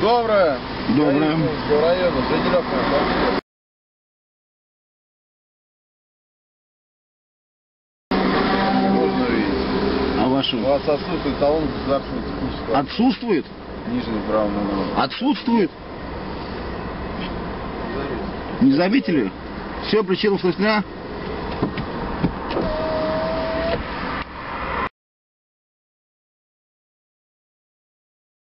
Доброе. Доброе. Района, Жиделевского. Можно видеть. А вашего? У вас отсутствует талон государственного технического. Отсутствует? Нижний правый угол. Отсутствует. Не заметили? Все, причина слышна.